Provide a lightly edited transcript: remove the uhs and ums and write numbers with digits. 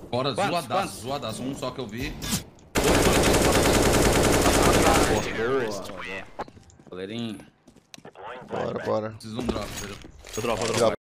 Fora, Quantos? zoadaço. Um só que eu vi. Goleirinho. Bora. Preciso de um drop, velho. Eu dropo.